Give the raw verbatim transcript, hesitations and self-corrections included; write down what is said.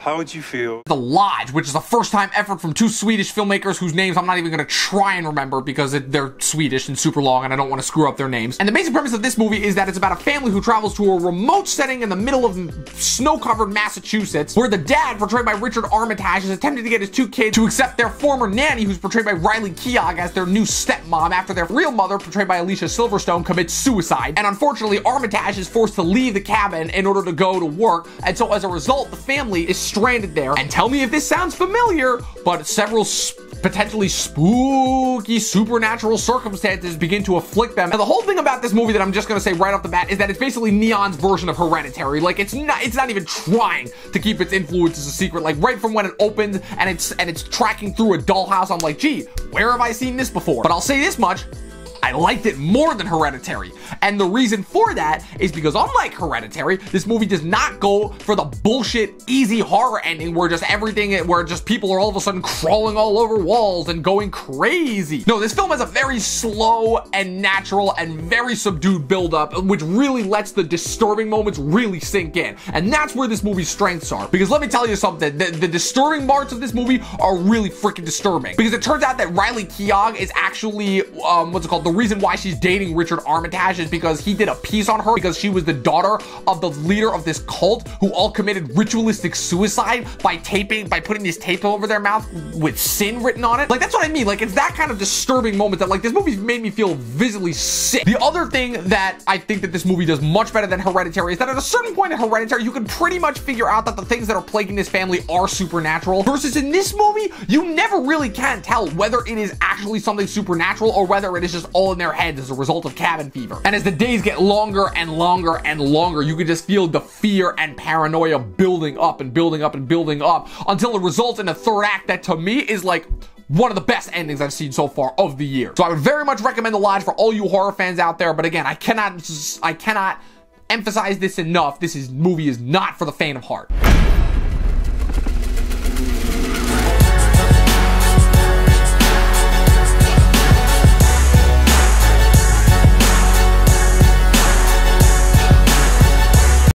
how would you feel? The Lodge, which is a first-time effort from two Swedish filmmakers whose names I'm not even going to try and remember because it, they're Swedish and super long and I don't want to screw up their names. And the basic premise of this movie is that it's about a family who travels to a remote setting in the middle of snow-covered Massachusetts, where the dad, portrayed by Richard Armitage, is attempting to get his two kids to accept their former nanny, who's portrayed by Riley Keough, as their new stepmom after their real mother, portrayed by Alicia Silverstone, commits suicide. And unfortunately, Armitage is forced to leave the cabin in order to go to work, and so as a result, the family is stranded there. And tell me if this sounds familiar, but several sp potentially spooky supernatural circumstances begin to afflict them. Now, the whole thing about this movie that I'm just gonna say right off the bat is that it's basically Neon's version of Hereditary. Like, it's not it's not even trying to keep its influences a secret. Like, right from when it opens and it's and it's tracking through a dollhouse, I'm like, gee, where have I seen this before? But I'll say this much: I liked it more than Hereditary. And the reason for that is because, unlike Hereditary, this movie does not go for the bullshit easy horror ending where just everything, where just people are all of a sudden crawling all over walls and going crazy. No, this film has a very slow and natural and very subdued buildup, which really lets the disturbing moments really sink in. And that's where this movie's strengths are. Because let me tell you something, the, the disturbing parts of this movie are really freaking disturbing. Because it turns out that Riley Keough is actually, um, what's it called, the reason why she's dating Richard Armitage is because he did a piece on her because she was the daughter of the leader of this cult who all committed ritualistic suicide by taping, by putting this tape over their mouth with sin written on it. Like, that's what I mean. Like, it's that kind of disturbing moment that, like, this movie's made me feel visibly sick. The other thing that I think that this movie does much better than Hereditary is that at a certain point in Hereditary, you can pretty much figure out that the things that are plaguing this family are supernatural. Versus in this movie, you never really can tell whether it is actually something supernatural or whether it is just all in their heads as a result of cabin fever. And as the days get longer and longer and longer, you can just feel the fear and paranoia building up and building up and building up until it results in a third act that, to me, is like one of the best endings I've seen so far of the year. So I would very much recommend The Lodge for all you horror fans out there. But again, I cannot, I cannot emphasize this enough. This is movie is not for the faint of heart.